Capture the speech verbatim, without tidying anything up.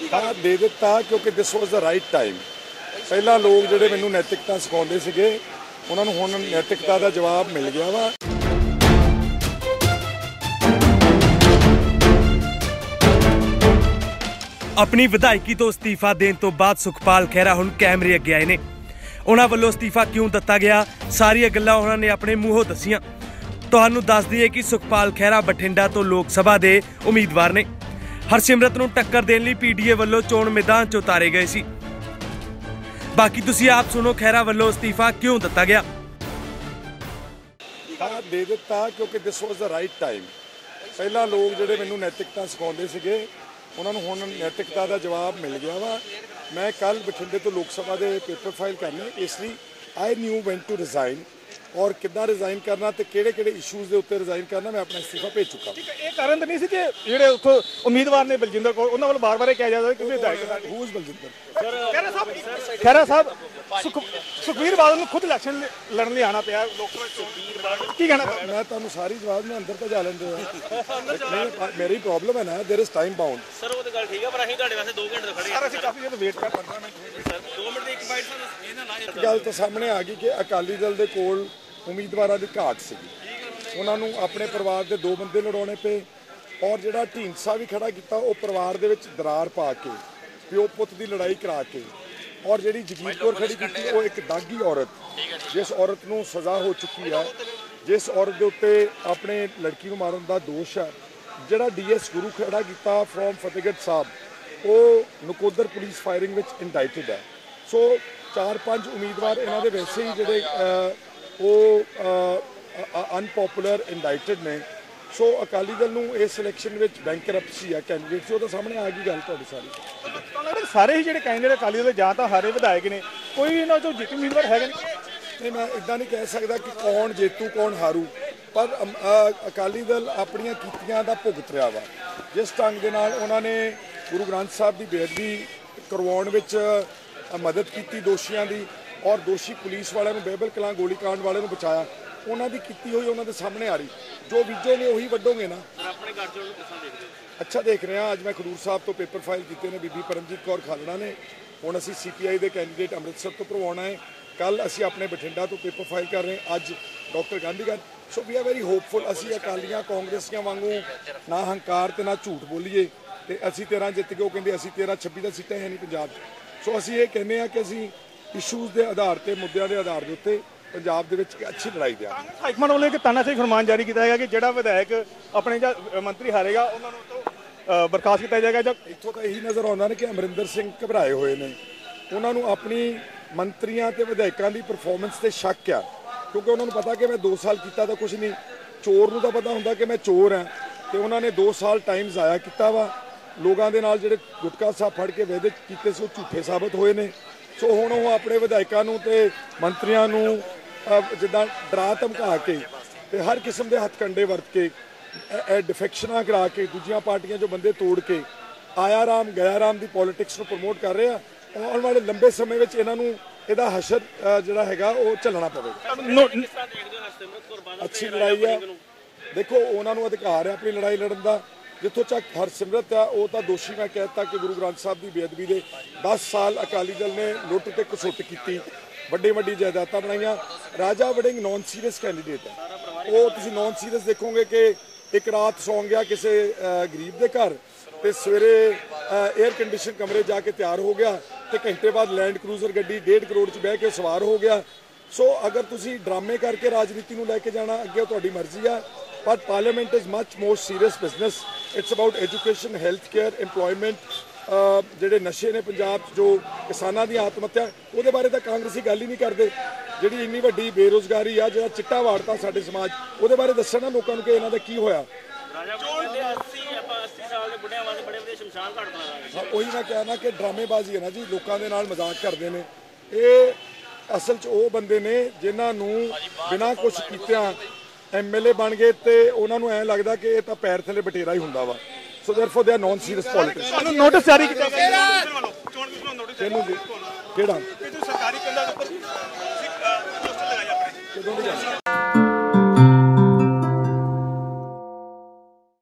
हाँ दे दिता क्योंकि this was the right time. पहला लोग जिहड़े मैनूं नैतिकता सिखाउंदे सीगे उन्हां नूं हुण नैतिकता दा जवाब मिल गया वा। अपनी विधायकी तो अस्तीफा देने तो बाद सुखपाल खैरा हुण कैमरे अगे आए ने। उन्हां वल्लों अस्तीफा क्यों दिता गया सारियां गल्लां उन्हां ने अपने मूहों दस्सियां। तुहानूं दस दईए कि सुखपाल खैरा बठिंडा तो लोक सभा दे उम्मीदवार ने। हरसिमरत नूं टक्कर देण लई पीडीए वल्लों चोण मैदान च उतारे गए सी। बाकी तुसीं आप सुनो खैरा वल्लों अस्तीफा क्यों दिता गया। हाँ दे दिता क्योंकि this was the right time. पहला लोग जिहड़े मैनूं नैतिकता सिखाउंदे सीगे उन्हां नूं हुण नैतिकता दा जवाब मिल गया वा। मैं कल बठिंडे तो लोक सभा दे पेपर फाइल करने, इसलिए I knew when to resign और किद्दां रिजाइन करना ते किहड़े किहड़े इशूज़ दे उत्ते रिजाइन करना मैं अपना इस्तीफा भेज चुका। ये कारण तो नहीं सी कि जिहड़े उत्थों उम्मीदवार ने बलजिंदर कौर उन्हां वल्लों बार बार कहा जा रहा है कि विधायक हू इज बलजिंदर खैरा साहब खैरा साहब सुख सुखबीर बादल नूं खुद इलैक्शन लड़न लई आना पिया लोक सभा सुखबीर बादल की कहना। मैं तुहानूं सारी जवाब में अंदर तो जा लैंदे हो। मेरी प्रॉब्लम है ना there is time bound. Sir वो तो गल ठीक है पर ਅਸੀਂ ਤੁਹਾਡੇ ਵਾਸਤੇ दो घंटे खड़े सर ਅਸੀਂ ਕਾਫੀ ਦੇਰ ਵੇਟ ਕਰ ਰਹੇ ਸਰ दो मिनट ਦੀ ਇੱਕ ਬਾਈਟ ਸਰ ਇਹਨਾਂ ਨਾਲ ਗੱਲ ਤਾਂ ਸਾਹਮਣੇ ਆ ਗਈ ਕਿ ਅਕਾਲੀ ਦਲ ਦੇ ਕੋਲ ਉਮੀਦਵਾਰਾਂ ਦੀ ਘਾਟ ਸੀਗੀ। ਉਹਨਾਂ ਨੂੰ ਆਪਣੇ ਪਰਿਵਾਰ ਦੇ ਦੋ ਬੰਦੇ ਲੜਾਉਣੇ ਪਏ ਔਰ ਜਿਹੜਾ ਢੀਂਡਸਾ ਵੀ ਖੜਾ ਕੀਤਾ ਉਹ ਪਰਿਵਾਰ ਦੇ ਵਿੱਚ ਦਰਾਰ ਪਾ ਕੇ ਪਿਓ ਪੁੱਤ ਦੀ ਲੜਾਈ ਕਰਾ ਕੇ ਔਰ ਜਿਹੜੀ ਜਗੀਰ ਕੌਰ ਖੜੀ ਕੀਤੀ ਉਹ ਇੱਕ ਦਾਗੀ ਔਰਤ ਜਿਸ ਔਰਤ ਨੂੰ ਸਜ਼ਾ ਹੋ ਚੁੱਕੀ ਹੈ, ਜਿਸ ਔਰਤ ਦੇ ਉੱਤੇ ਆਪਣੇ ਲੜਕੀ ਨੂੰ ਮਾਰਨ ਦਾ ਦੋਸ਼ ਹੈ, ਜਿਹੜਾ ਡੀਐਸ ਗੁਰੂ ਖੜਾ ਕੀਤਾ ਫਰੋਮ ਫਤਿਹਗੜ੍ਹ ਸਾਹਿਬ ਉਹ ਨਕੋਦਰ ਪੁਲਿਸ ਫਾਇਰਿੰਗ ਵਿੱਚ ਇੰਡਾਈਟਡ ਹੈ। ਸੋ ਚਾਰ ਪੰਜ ਉਮੀਦਵਾਰ ਇਹਨਾਂ ਦੇ ਵੈਸੇ ਹੀ ਜਿਹੜੇ ਉਹ ਅਨਪੋਪੂਲਰ ਇੰਡਾਈਟਡ ਨੇ। ਸੋ ਅਕਾਲੀ ਦਲ ਨੂੰ ਇਸ ਸਿਲੈਕਸ਼ਨ ਵਿੱਚ ਬੈਂਕਰਪਸੀ ਆ ਕੈਂਡੀਡੇਟ ਸੀ, ਉਹ ਤਾਂ ਸਾਹਮਣੇ ਆ ਗਈ ਗੱਲ ਤੁਹਾਡੀ ਸਾਰੀ। ਸਾਰੇ ਹੀ ਜਿਹੜੇ ਕੈਂਡੀਡੇਟ ਅਕਾਲੀ ਦਲ ਜਾਂ ਤਾਂ ਹਾਰੇ ਵਿਧਾਇਕ ਨੇ ਕੋਈ ਇਹਨਾਂ ਚੋਂ ਜਿੱਤ ਉਮੀਦਵਾਰ ਹੈਗਾ ਨਹੀਂ। ਨਹੀਂ ਮੈਂ ਇੱਦਾਂ ਨਹੀਂ ਕਹਿ ਸਕਦਾ ਕਿ ਕੌਣ ਜੇਤੂ ਕੌਣ ਹਾਰੂ, ਪਰ ਅਕਾਲੀ ਦਲ ਆਪਣੀਆਂ ਕੀਤੀਆਂ ਦਾ ਭੁਗਤ ਰਿਹਾ ਵਾ। ਜਿਸ ਢੰਗ ਦੇ ਨਾਲ ਉਹਨਾਂ ਨੇ ਗੁਰੂ ਗ੍ਰੰਥ ਸਾਹਿਬ ਦੀ ਬੇਅਦਬੀ ਕਰਵਾਉਣ ਵਿੱਚ ਮਦਦ ਕੀਤੀ ਦੋਸ਼ੀਆਂ ਦੀ ਔਰ ਦੋਸ਼ੀ ਪੁਲਿਸ ਵਾਲਿਆਂ ਨੂੰ ਬਹਿਬਲ ਕਲਾਂ ਗੋਲੀकांड ਵਾਲਿਆਂ ਨੂੰ ਬਚਾਇਆ, ਉਹਨਾਂ ਦੀ ਕੀਤੀ ਹੋਈ ਉਹਨਾਂ ਦੇ ਸਾਹਮਣੇ ਆ ਰਹੀ। ਜੋ ਬੀਜੋਗੇ ਉਹੀ ਵੱਢੋਗੇ ਨਾ। ਆਪਣੇ ਘਰ ਚੋਂ ਕਿਸਾਂ ਦੇਖਦੇ ਅੱਛਾ ਦੇਖ ਰਹੇ ਹਾਂ। ਅੱਜ ਮੈਂ ਖਡੂਰ ਸਾਹਿਬ ਤੋਂ ਪੇਪਰ ਫਾਈਲ ਕੀਤੇ ਨੇ ਬੀਬੀ ਪਰਮਜੀਤ ਕੌਰ ਖਾਲੜਾ ਨੇ। ਹੁਣ ਅਸੀਂ ਸੀਪੀਆਈ ਦੇ ਕੈਂਡੀਡੇਟ ਅੰਮ੍ਰਿਤਸਰ ਤੋਂ ਭਰਵਾਉਣਾ ਹੈ। ਕੱਲ ਅਸੀਂ ਆਪਣੇ ਬਠਿੰਡਾ ਤੋਂ ਪੇਪਰ ਫਾਈਲ ਕਰ ਰਹੇ ਹਾਂ, ਅੱਜ ਡਾਕਟਰ ਗਾਂਧੀਗੜ੍ਹ। So we are very hopeful. ਅਸੀਂ ਅਕਾਲੀਆਂ ਕਾਂਗਰਸੀਆਂ ਵਾਂਗੂ ਨਾ ਹੰਕਾਰ ਤੇ ਨਾ ਝੂਠ ਬੋਲੀਏ ਤੇ ਅਸੀਂ ਤੇਰਾਂ ਜਿੱਤ ਕੇ ਉਹ ਕਹਿੰਦੇ ਅਸੀਂ ਤੇਰਾਂ ਛੱਬੀ ਦਾ ਸੀਟਾਂ ਹੈ ਨਹੀਂ ਪੰਜਾਬ 'ਚ। ਸੋ ਅਸੀਂ ਇਹ ਕਹਿੰਦੇ ਹਾਂ ਕਿ ਅਸੀਂ ਇਸ਼ੂਜ਼ ਦੇ ਆਧਾਰ ਤੇ ਮੁੱਦਿਆਂ ਦੇ ਆਧਾਰ ਦੇ ਉੱਤੇ ਪੰਜਾਬ ਦੇ ਵਿੱਚ ਇੱਕ ਅੱਛੀ ਲੜਾਈ ਦਿਆ। ਹਾਈਕਮਾਂਡ ਵੱਲੋਂ ਇੱਕ ਤਾਨਾਸ਼ਾਹੀ ਫਰਮਾਨ ਜਾਰੀ ਕੀਤਾ ਹੈਗਾ ਕਿ ਜਿਹੜਾ ਵਿਧਾਇਕ ਆਪਣੇ ਜਾਂ ਮੰਤਰੀ ਹਾਰੇਗਾ ਉਹਨਾਂ ਨੂੰ ਤੋਂ ਬਰਖਾਸਤ ਕੀਤਾ ਜਾਏਗਾ। ਜਾਂ ਇੱਥੋਂ ਤਾਂ ਇਹੀ ਨਜ਼ਰ ਆਉਂਦਾ ਨੇ ਕਿ ਅਮਰਿੰਦਰ ਸਿੰਘ ਘਬਰਾਏ ਹੋਏ ਨੇ। ਉਹਨਾਂ ਨੂੰ ਆਪਣੀ ਮੰਤਰੀਆਂ ਤੇ ਵਿਧਾਇਕਾਂ ਦੀ ਪਰਫਾਰਮੈਂਸ ਤੇ ਸ਼ੱਕ ਆ, ਕਿਉਂਕਿ ਉਹਨਾਂ ਨੂੰ ਪਤਾ ਕਿ ਮੈਂ ਦੋ ਸਾਲ ਕੀਤਾ ਤਾਂ ਕੁਝ ਨਹੀਂ। ਚੋਰ ਨੂੰ ਤਾਂ ਪਤਾ ਹੁੰਦਾ ਕਿ ਮੈਂ ਚੋਰ ਹਾਂ ਤੇ ਉਹਨਾਂ ਨੇ ਦੋ ਸਾਲ ਟਾਈਮ ਜ਼ਾਇਆ ਕੀਤਾ ਵਾ। ਲੋਕਾਂ ਦੇ ਨਾਲ ਜਿਹੜੇ ਗੁਟਕਾ ਸਾਹਿਬ ਫੜ ਕੇ ਵਾਅਦੇ ਕੀਤੇ ਸੀ ਉਹ ਝੂਠੇ ਸਾਬਤ ਹੋਏ ਨੇ। ਸੋ ਹੁਣ ਉਹ ਆਪਣੇ ਵਿਧਾਇਕਾਂ ਨੂੰ ਤੇ ਮੰਤਰੀਆਂ ਨੂੰ ਜਿੱਦਾਂ ਡਰਾ ਧਮਕਾ ਕੇ ਤੇ ਹਰ ਕਿਸਮ ਦੇ ਹੱਥਕੰਡੇ ਵਰਤ ਕੇ ਡਿਫੈਕਸ਼ਨਾਂ ਕਰਾ ਕੇ ਦੂਜੀਆਂ ਪਾਰਟੀਆਂ 'ਚੋਂ ਬੰਦੇ ਤੋੜ ਕੇ ਆਇਆ ਰਾਮ ਗਿਆ ਰਾਮ ਦੀ ਪੋਲੀਟਿਕਸ ਨੂੰ ਪ੍ਰਮੋਟ ਕਰ ਰਹੇ ਆ। ਆਉਣ ਵਾਲੇ ਲੰਬੇ ਸਮੇਂ ਵਿੱਚ ਇਹਨਾਂ ਨੂੰ ਇਹਦਾ ਹਸ਼ਰ ਜਿਹੜਾ ਹੈਗਾ ਉਹ ਝੱਲਣਾ ਪਵੇਗਾ। ਅੱਛੀ ਲੜਾਈ ਆ। ਦੇਖੋ ਉਹਨਾਂ ਨੂੰ ਅਧਿਕਾਰ ਹੈ ਆਪਣੀ ਲੜਾਈ ਲੜਨ ਦਾ। ਜਿੱਥੋਂ ਤੱਕ ਹਰਸਿਮਰਤ ਆ ਉਹ ਤਾਂ ਦੋਸ਼ੀ ਮੈਂ ਕਹਿ ਦਿੱਤਾ ਕਿ ਗੁਰੂ ਗ੍ਰੰਥ ਸਾਹਿਬ ਦੀ ਬੇਅਦਬੀ ਦੇ ਦਸ ਸਾਲ ਅਕਾਲੀ ਦਲ ਨੇ ਲੁੱਟ ਤੇ ਘਸੁੱਟ ਕੀਤੀ, ਵੱਡੀ ਵੱਡੀ ਜਾਇਦਾਦਾਂ ਬਣਾਈਆਂ। Raja Warring non serious candidate ਹੈ। ਉਹ ਤੁਸੀਂ ਨੌਨ ਸੀਰੀਅਸ ਦੇਖੋਗੇ ਕਿ ਇੱਕ ਰਾਤ ਸੌਂ ਗਿਆ ਕਿਸੇ ਗਰੀਬ ਦੇ ਘਰ ਤੇ ਸਵੇਰੇ 에ਅਰ ਕੰਡੀਸ਼ਨ ਕਮਰੇ ਜਾ ਕੇ ਤਿਆਰ ਹੋ ਗਿਆ ਤੇ ਘੰਟੇ ਬਾਅਦ ਲੈਂਡ ਕਰੂਜ਼ਰ ਗੱਡੀ ਡੇਢ ਕਰੋੜ 'ਚ ਬਹਿ ਕੇ ਸਵਾਰ ਹੋ ਗਿਆ। ਸੋ ਅਗਰ ਤੁਸੀਂ ਡਰਾਮੇ ਕਰਕੇ ਰਾਜਨੀਤੀ ਨੂੰ ਲੈ ਕੇ ਜਾਣਾ ਅੱਗੇ ਤੁਹਾਡੀ ਮਰਜ਼ੀ ਆ, ਪਰ parliament is much more serious business. It's about education, health care, employment. ਜਿਹੜੇ ਨਸ਼ੇ ਨੇ ਪੰਜਾਬ 'ਚ, ਜੋ ਕਿਸਾਨਾਂ ਦੀ ਆਤਮ ਹੱਤਿਆ, ਉਹਦੇ ਬਾਰੇ ਤਾਂ ਕਾਂਗਰਸੀ ਗੱਲ ਹੀ ਨਹੀਂ ਕਰਦੇ। ਜਿਹੜੀ ਇੰਨੀ ਵੱਡੀ ਬੇਰੁਜ਼ਗਾਰੀ ਆ, ਜਿਹੜਾ ਚਿੱਟਾ ਵਾੜਤਾ ਸਾਡੇ ਸਮਾਜ, ਉਹਦੇ ਬਾਰੇ ਦੱਸਣ ਨਾ ਲੋਕਾਂ ਨੂੰ ਕਿ ਇਹਨਾਂ ਦਾ ਕੀ ਹੋਇਆ। ਉਹੀ ਮੈਂ ਕਹਿਣਾ ਕਿ ਡਰਾਮੇਬਾਜ਼ੀ ਹੈ ਨਾ ਜੀ, ਲੋਕਾਂ ਦੇ ਨਾਲ ਮਜ਼ਾਕ ਕਰਦੇ ਨੇ। ਇਹ ਅਸਲ 'ਚ ਉਹ ਬੰਦੇ ਨੇ ਜਿਨ੍ਹਾਂ ਨੂੰ ਬਿਨਾਂ ਕੁਛ ਕੀਤਿਆਂ ਐਮਐਲਏ ਬਣ ਗਏ ਤੇ ਉਹਨਾਂ ਨੂੰ ਐਂ ਲੱਗਦਾ ਕਿ ਇਹ ਤਾਂ ਪੈਰ ਥੱਲੇ ਬਟੇਰਾ ਹੀ ਹੁੰਦਾ ਵਾ। So therefore they are non serious politics. ਤੁਹਾਨੂੰ ਨੋਟਿਸ ਜਾਰੀ ਕੀਤਾ ਗਿਆ ਚੋਣ ਕਮਿਸ਼ਨ ਵੱਲੋਂ ਨੋਟਿਸ ਕਿਹੜਾ ਸਰਕਾਰੀ ਕੰਧਾਂ ਦੇ ਉੱਪਰ ਪੋਸਟਰ ਲਗਾਏ ਆਪਣੇ।